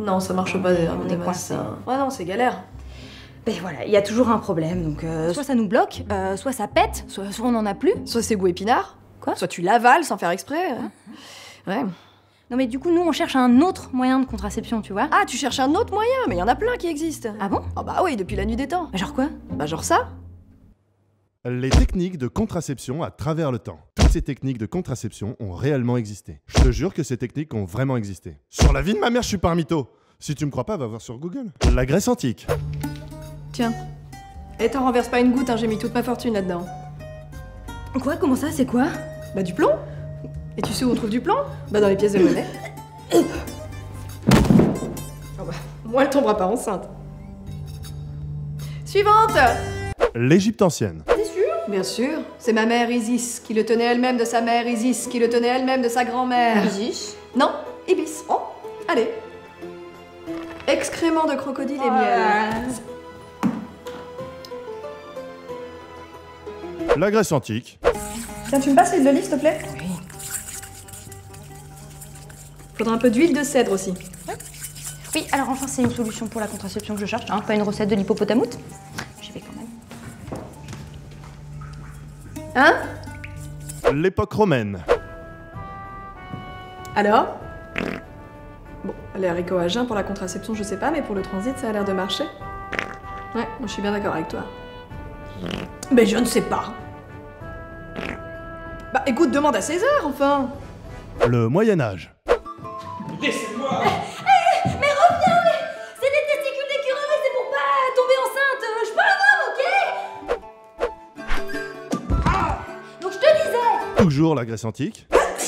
Non, ça marche pas d'ailleurs. On est coincé. Ouais, non, c'est galère. Ben voilà, il y a toujours un problème, donc soit ça nous bloque, soit ça pète, soit on n'en a plus. Soit c'est goût épinard. Quoi? Soit tu l'avales sans faire exprès. Ouais. Non mais du coup, nous, on cherche un autre moyen de contraception, tu vois. Ah, tu cherches un autre moyen, mais il y en a plein qui existent. Ah bon? Ah bah oui, depuis la nuit des temps. Genre quoi? Bah genre ça. Les techniques de contraception à travers le temps. Toutes ces techniques de contraception ont réellement existé. Je te jure que ces techniques ont vraiment existé. Sur la vie de ma mère, je suis pas un mytho. Si tu me crois pas, va voir sur Google. La Grèce antique. Tiens. Et t'en renverses pas une goutte, hein, j'ai mis toute ma fortune là-dedans. Quoi? Comment ça? C'est quoi? Bah du plomb. Et tu sais où on trouve du plomb? Bah dans les pièces de monnaie. Oh bah, moi elle tombera pas enceinte. Suivante! L'Égypte ancienne. T'es sûr? Bien sûr. C'est ma mère Isis, qui le tenait elle-même de sa mère Isis, qui le tenait elle-même de sa grand-mère. Isis? Non, Ibis. Oh, allez. Excréments de crocodile et miel. La Grèce antique. Tiens, tu me passes l'huile d'olive, s'il te plaît? Oui. Faudra un peu d'huile de cèdre aussi. Oui, alors enfin, c'est une solution pour la contraception que je cherche, hein, pas une recette de l'hippopotamoute. J'y vais quand même. Hein? L'époque romaine. Alors? Bon, les haricots à jeun pour la contraception, je sais pas, mais pour le transit, ça a l'air de marcher. Ouais, je suis bien d'accord avec toi. Mais je ne sais pas. Bah écoute, demande à César, enfin. Le Moyen-Âge. Laissez-moi! Mais reviens, mais c'est des testicules d'écureuil, c'est pour pas tomber enceinte. Je suis pas un homme, ok? Donc je te disais. Toujours la Grèce antique.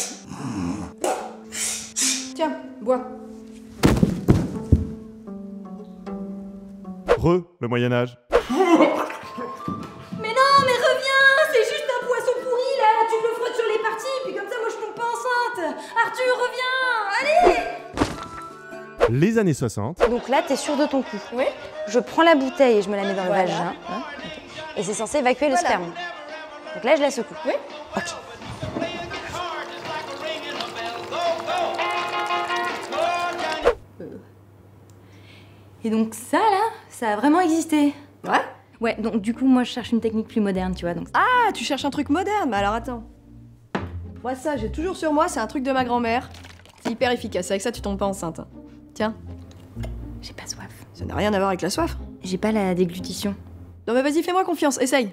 Tiens, bois. Le Moyen-Âge. Mais non, mais reviens, c'est juste un poisson pourri là. Tu me le frottes sur les parties, puis comme ça, moi je tombe pas enceinte. Arthur, reviens, allez. Les années 60. Donc là, t'es sûr de ton coup. Oui. Je prends la bouteille et je me la mets dans le Voilà. vagin. Hein, ok. Et c'est censé évacuer le sperme. Donc là, je la secoue. Oui. Ok. Et donc ça, là, ça a vraiment existé. Ouais? Ouais, donc du coup, moi, je cherche une technique plus moderne, tu vois. Donc Ah, tu cherches un truc moderne, mais alors attends. Moi, ça, j'ai toujours sur moi, c'est un truc de ma grand-mère. C'est hyper efficace, avec ça, tu tombes pas enceinte. Tiens, j'ai pas soif. ça n'a rien à voir avec la soif. J'ai pas la déglutition. Non, mais vas-y, fais-moi confiance, essaye.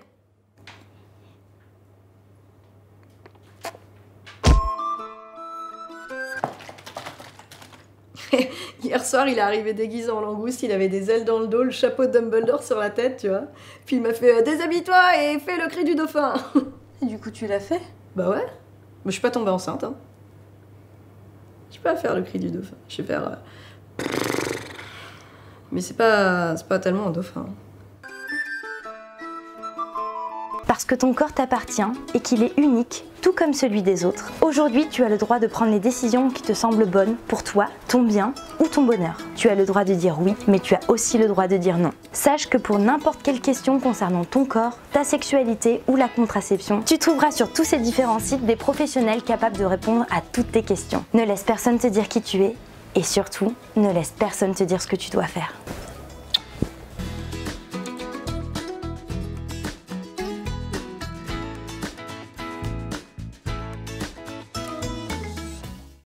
Hier soir, il est arrivé déguisé en langouste, il avait des ailes dans le dos, le chapeau de Dumbledore sur la tête, tu vois. Puis il m'a fait déshabille-toi et fais le cri du dauphin. Et du coup, tu l'as fait? Bah ouais. Mais je suis pas tombée enceinte, hein. Je sais pas faire le cri du dauphin. Je sais faire. Mais c'est pas tellement un dauphin. Parce que ton corps t'appartient et qu'il est unique, tout comme celui des autres. Aujourd'hui, tu as le droit de prendre les décisions qui te semblent bonnes pour toi, ton bien ou ton bonheur. Tu as le droit de dire oui, mais tu as aussi le droit de dire non. Sache que pour n'importe quelle question concernant ton corps, ta sexualité ou la contraception, tu trouveras sur tous ces différents sites des professionnels capables de répondre à toutes tes questions. Ne laisse personne te dire qui tu es et surtout, ne laisse personne te dire ce que tu dois faire.